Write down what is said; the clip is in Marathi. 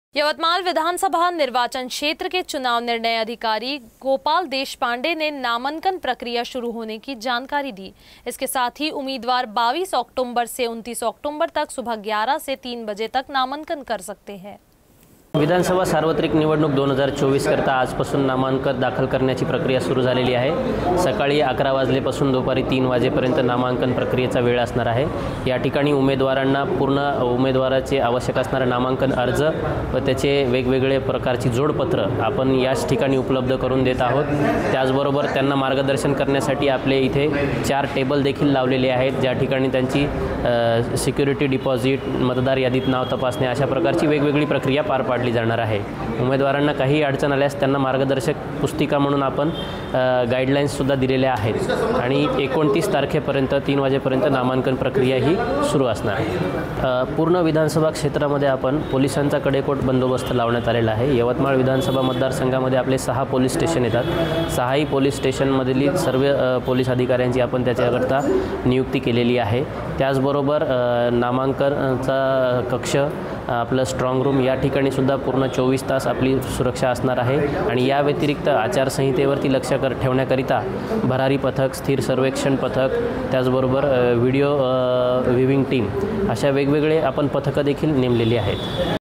यवतमाल विधानसभा निर्वाचन क्षेत्र के चुनाव निर्णय अधिकारी गोपाल देशपांडे ने नामांकन प्रक्रिया शुरू होने की जानकारी दी। इसके साथ ही उम्मीदवार 22 अक्टूबर से 29 अक्टूबर तक सुबह 11 से 3 बजे तक नामांकन कर सकते हैं। विधानसभा सार्वत्रिक निवडणूक 2024 करता आजपासून नामांकन दाखल करण्याची प्रक्रिया सुरू झालेली आहे। सकाळी 11 वाजल्यापासून दुपारी 3 वाजेपर्यंत नामांकन प्रक्रियेचा वेळ असणार आहे। या ठिकाणी उमेदवारांना पूर्ण उमेदवाराचे आवश्यक असणारे नामांकन अर्ज व त्याचे वेगवेगळे प्रकारची जोडपत्र आपण याच ठिकाणी उपलब्ध करून देत आहोत। त्याचबरोबर त्यांना मार्गदर्शन करण्यासाठी आपले इथे 4 टेबल देखील लावलेले आहेत, ज्या ठिकाणी त्यांची सिक्युरिटी डिपॉझिट, मतदार यादीत नाव तपासणे अशा प्रकारची वेगवेगळी प्रक्रिया पार पाडली जाणार आहे। उमेदवारांना काही अडचण आल्यास त्यांना मार्गदर्शक पुस्तिका म्हणून आपण गाईडलाईन्स सुद्धा दिलेल्या आहेत आणि 29 तारखेपर्यंत 3 वाजेपर्यंत नामांकन प्रक्रिया ही सुरू असणार आहे। पूर्ण विधानसभा क्षेत्रामध्ये आपण पोलिसांचा कडेकोट बंदोबस्त लावण्यात आलेला आहे। यवतमाळ विधानसभा मतदारसंघामध्ये आपले 6 पोलीस स्टेशन येतात। 6ही पोलीस स्टेशनमधील सर्व पोलीस अधिकाऱ्यांची आपण त्याच्याकरता नियुक्ती केलेली आहे। त्याचबरोबर नामांकनचा कक्ष, आपलं स्ट्रॉंग रूम या ठिकाणी सुद्धा पूर्ण 24 तास आपली सुरक्षा असणार आहे आणि या व्यतिरिक्त आचारसंहितेवरती लक्ष ठेवण्याकरिता भरारी पथक, स्थिर सर्वेक्षण पथक, त्याचबरोबर व्हिडिओ व्ह्यूइंग टीम अशा वेगवेगळे आपण पथकं देखील नेमलेली आहेत।